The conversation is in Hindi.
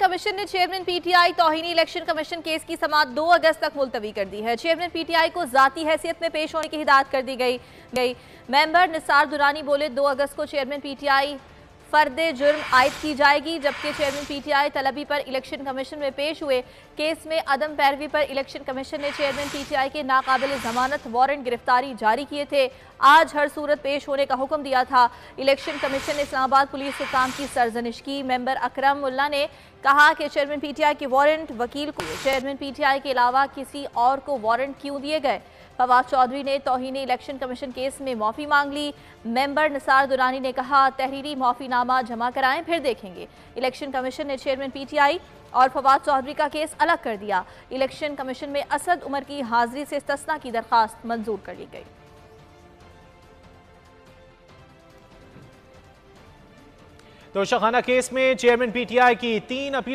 कमीशन ने चेयरमैन पीटीआई तौहीनी इलेक्शन कमीशन केस की समाअत 2 अगस्त तक मुलतवी कर दी है। चेयरमैन पीटीआई को जाती हैसियत में पेश होने की हिदायत कर दी गई। मेंबर निसार दुरानी बोले 2 अगस्त को चेयरमैन पीटीआई फर्दे जुर्म आयद की जाएगी, जबकि चेयरमैन पीटीआई तलबी पर इलेक्शन कमीशन में पेश हुए केस में अदम पैरवी पर इलेक्शन कमीशन ने चेयरमैन पीटीआई के नाकाबिल जमानत वारंट गिरफ्तारी जारी किए थे। आज हर सूरत पेश होने का हुक्म दिया था। इलेक्शन कमीशन ने इस्लामाबाद पुलिस हुकाम की सरजनिश की। मेंबर अकरम मुल्ला ने कहा कि चेयरमैन पीटीआई के वारंट वकील को चेयरमैन पीटीआई के अलावा किसी और को वारंट क्यों दिए गए। फवाद चौधरी ने तौहीनी इलेक्शन कमीशन केस में माफी मांग ली। मेंबर निसार दुरानी ने कहा तहरीरी माफीनामा जमा कराएं फिर देखेंगे। इलेक्शन कमीशन ने चेयरमैन पीटीआई और फवाद चौधरी का केस अलग कर दिया। इलेक्शन कमीशन में असद उमर की हाजिरी से इस्तिस्ना की दरखास्त मंजूर कर ली गई। तोशाखाना केस में चेयरमैन पीटीआई की 3 अपील